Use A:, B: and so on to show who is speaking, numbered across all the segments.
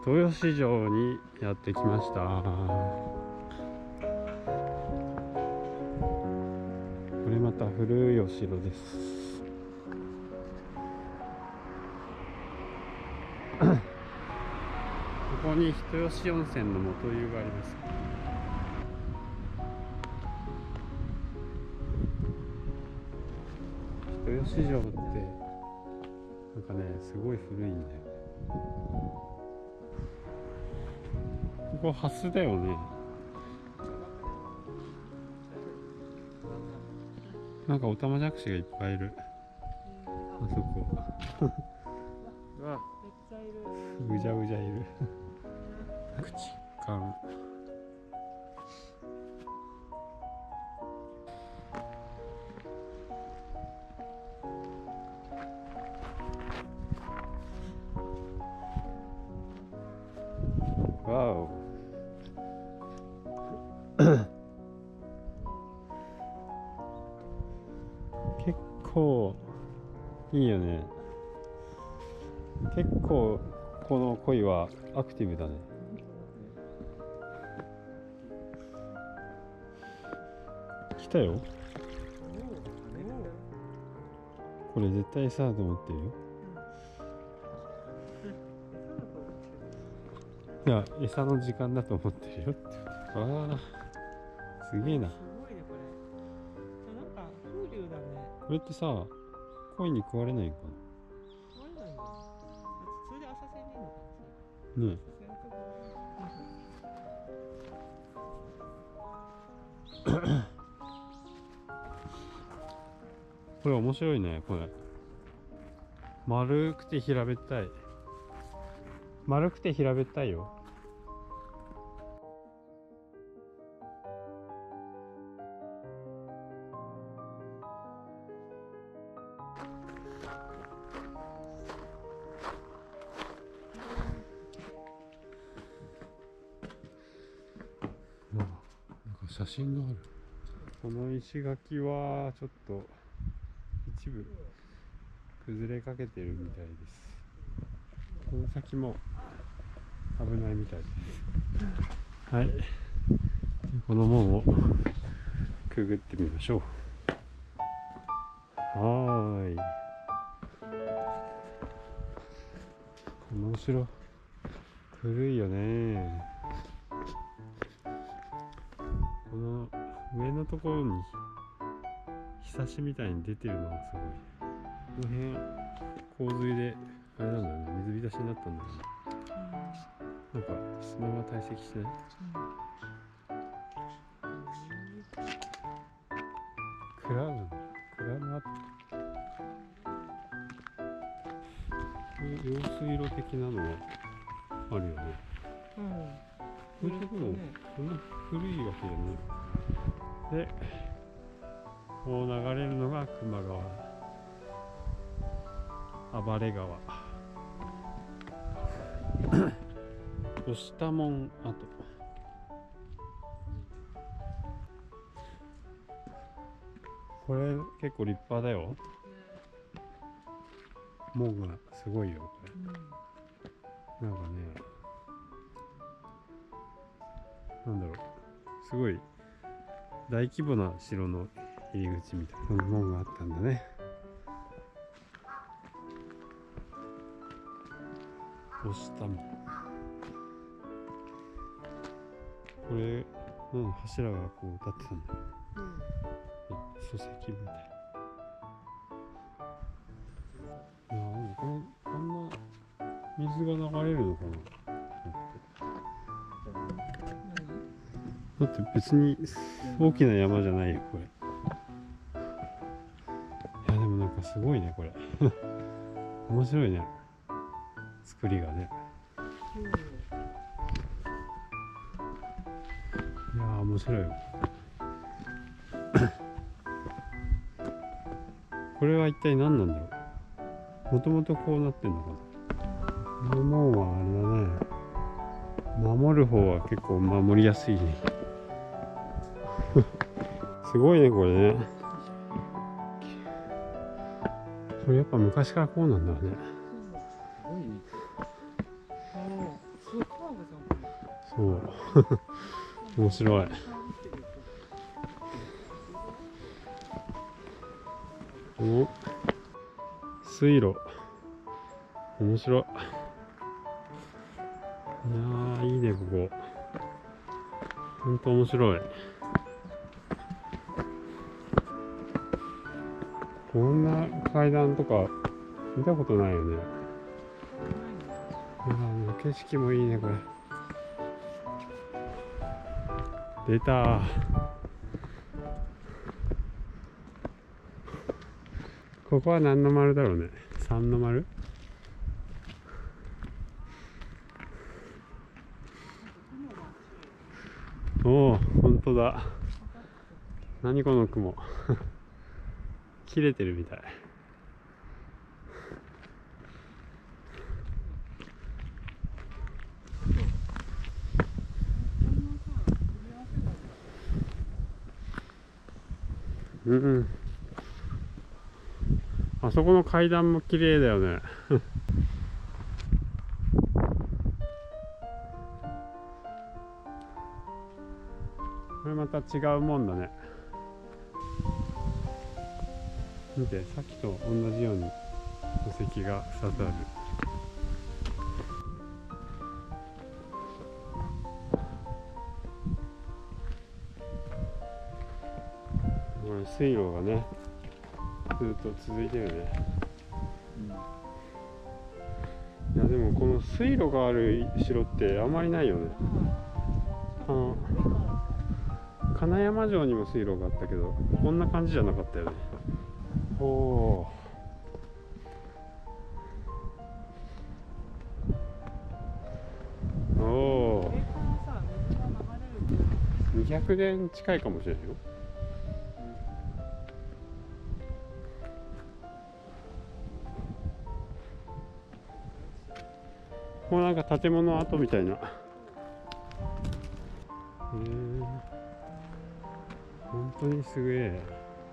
A: 豊洲市場にやってきました。これまた古いお城です。ここに人吉温泉の元湯があります。人吉城ってなんかね、すごい古いんだよ。ここ蓮だよね。なんかオタマジャクシがいっぱいいる。あそこうわ、ぐじゃぐじゃいる口感。わお結構いいよね。結構この鯉はアクティブだね。来たよ。これ絶対餌だと思ってるよ。いや、餌の時間だと思ってるよって。ああ、すげえな。
B: すごいねこれ。なんか風流だね。
A: これってさ、鯉に食われないのか
B: 食われないんだよ。それで浅瀬にいるのか
A: な。ねえ。これ面白いね、これ。丸くて平べったい。丸くて平べったいよ。なんか写真がある。この石垣はちょっと一部崩れかけてるみたいです。この先も危ないみたいです。はい。この門をくぐってみましょう。はーい。このお城古いよね。この上のところにひさしみたいに出てるのがすごい。この辺洪水であれなんだよね、水浸しになったんだよね。なんか砂が堆積してない？クラウンだ。クラウンアップ。用水路的なのがあるよね。こういうところそんな古いわけじゃない。で、こう流れるのが球磨川、暴れ川、押した門跡。これ結構立派だよ。門がすごいよこれ。なんかね、なんだろう、すごい大規模な城の入り口みたいな門があったんだね。押した門。これ柱がこう立ってたんだよ。礎石みたい。いや、なんかこんな水が流れるのかな。だって別に大きな山じゃないよこれ。いやでもなんかすごいねこれ面白いね、作りがね。いやー面白いよこれは一体何なんだろう。もともとこうなってんのかな。この門はあれだね、守る方は結構守りやすいねすごいねこれね。これやっぱ昔からこうなんだね。
B: そう
A: そう面白い。この水路面白い。いやーいいねここ。ほんと面白い。こんな階段とか見たことないよね。景色もいいねこれ。出たー。ここは何の丸だろうね。3の丸。おお、本当だ。何この雲切れてるみたい。うん、あそこの階段も綺麗だよねこれまた違うもんだね。見て、さっきと同じように墓石が2つある。これ水路がねずっと続いてるね。いやでもこの水路がある城ってあんまりないよね。金山城にも水路があったけどこんな感じじゃなかったよね。おお、おお、200年近いかもしれないよ。こうなんか建物跡みたいな。本当にすげえ。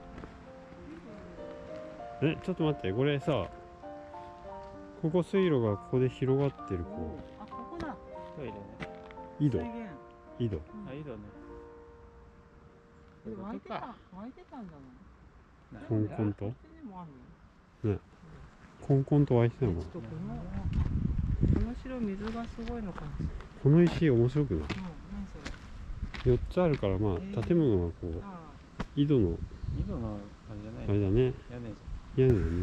A: ちょっと待って、これさ、ここ水路がここで広がってる。こ
B: あ、ここだ。トイレね。
A: う井戸、
B: 水源。
A: 井戸。
B: あ、井戸ね。湧いてたんだな。
A: コンコンと
B: こっちにもあるの。
A: ね、コンコンと湧いてたのかな。
B: この城水がすごいのかもしれない。
A: この石面白くない？
B: 何それ。
A: 4つあるからまあ建物がこう井戸の
B: 井戸のあれじゃない。
A: あれだね。屋根だね。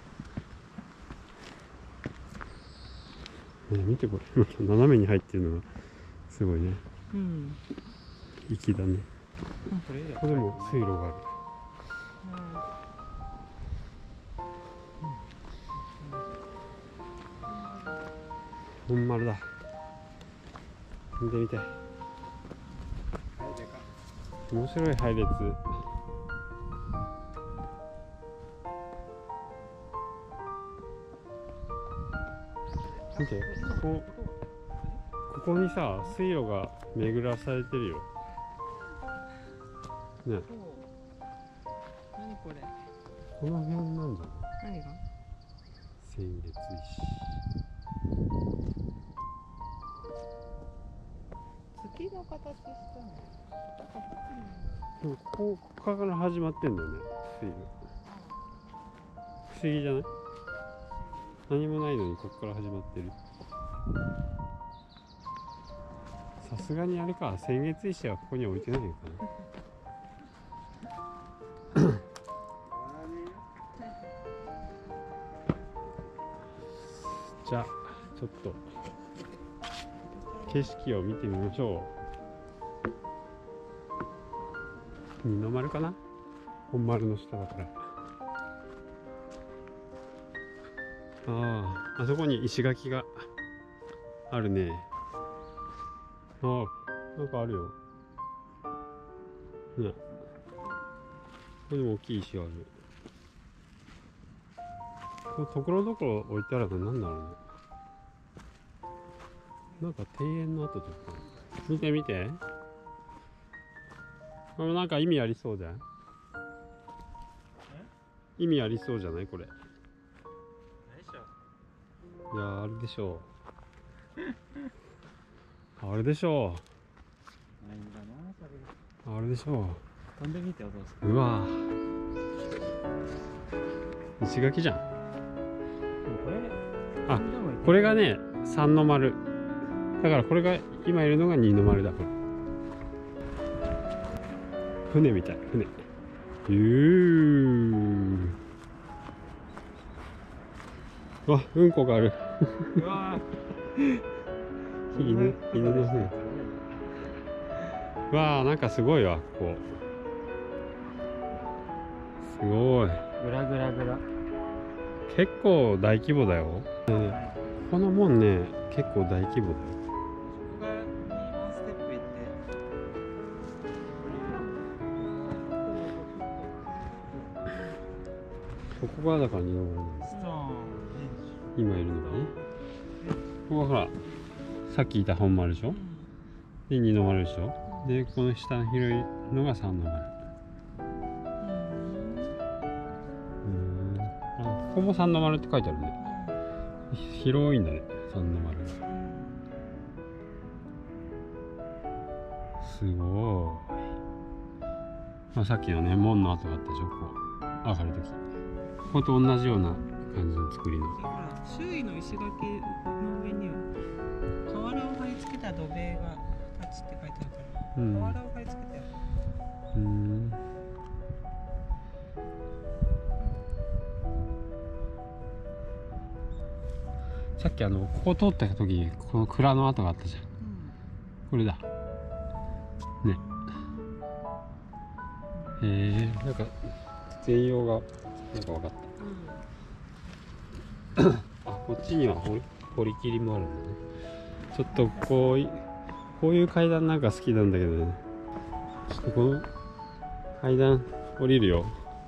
A: 見てこれ斜めに入ってるのがすごいね。
B: うん。
A: 粋だね。ここでも水路がある。本丸だ。見てみて。面白い配列。見て、ここにさ水路が巡らされてるよね。
B: 何これ。
A: この辺なんじゃない？
B: 何が？
A: 先月石。
B: 月の形したの。
A: ここから始まってんだよね、水路。不思議じゃない？何もないのにここから始まってる。さすがにあれか、先月石はここに置いてないのかなじゃあちょっと景色を見てみましょう。二の丸かな、本丸の下だから。あそこに石垣があるね。なんかあるよね。ここにも大きい石がある。これところどころ置いてあるの何だろうね。なんか庭園の跡とか見て見て。これなんか意味ありそうじゃん。意味ありそうじゃないこれ。いやあれでしょうあれでしょ
B: ないんだなそれ。
A: う。あれでしょ
B: 飛んでみてお父さ
A: う。うわ石垣じゃん。
B: ん。これ。
A: あ
B: 飛んでもいける
A: これが。ね3の丸だから、これが今いるのが2の丸だ。これ船みたい。船わ、うんこがある。
B: うわ
A: 犬の船。わあ、なんかすごいわ、ここ。すごい。
B: グラグラグラ。
A: 結構大規模だよ。ね、この門ね、結構大規模だよ。
B: ここがワンステップ行って。
A: ここがだから二の丸なんです。
B: ストーン。
A: 今いるのがね。ここがほら、さっきいた本丸でしょ。で、二の丸でしょ。で、この下の広いのが三の丸。あ、ここも三の丸って書いてあるね。広いんだね、三の丸が。すごい。まあ、さっきのね、門の跡があったでしょ、こう上がるとき。ここと同じような感じの作りの。
B: ほら、周囲の石垣の上には瓦を貼り付けた土塀が立つって書いてあるから、瓦を貼り付けてある。
A: さっきここ通った時にこの蔵の跡があったじゃん。これだね。なんか全容がなんか分かった。あ、こっちには堀切りもあるんだね。ちょっとこういう階段なんか好きなんだけどね。ちょっとこの階段降りるよ。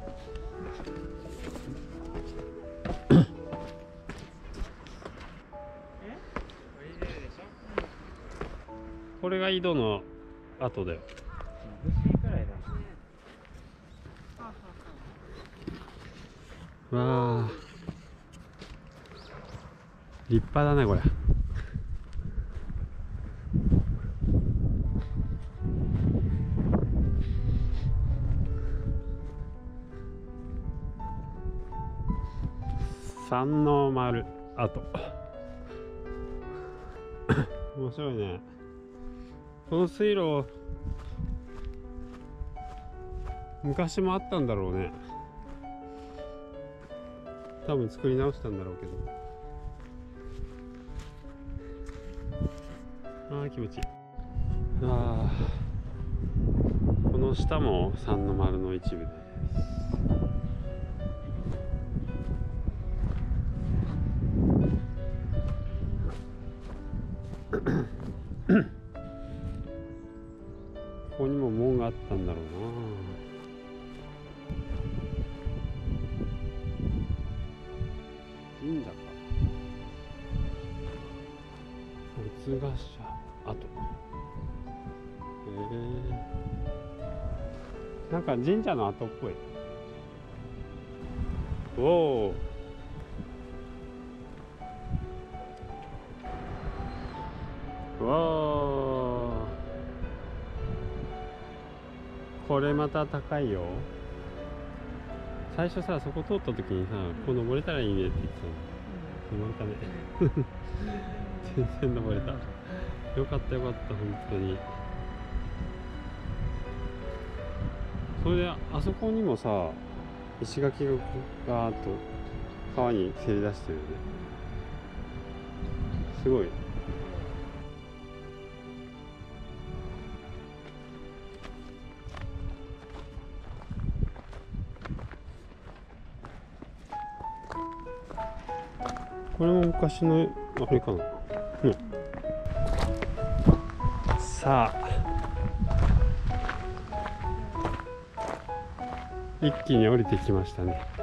A: これが井戸の跡だよ。わあ、立派だねこれ。三の丸跡。面白いね。この水路昔もあったんだろうね。多分作り直したんだろうけど。ああ、気持ちいい。ああ、この下も三の丸の一部です。ここにも門があったんだろうな。神社か。四つヶ社跡。なんか神社の跡っぽい。おお。わあ。これまた高いよ。最初さ、そこ通った時にさ、こう登れたらいいねって言ってたの。登れたね。全然登れた。よかったよかった、本当に。それであそこにもさ、石垣がガーッと川にせり出してるよね。すごい。これも昔のあれかな。うん。さあ、一気に降りてきましたね。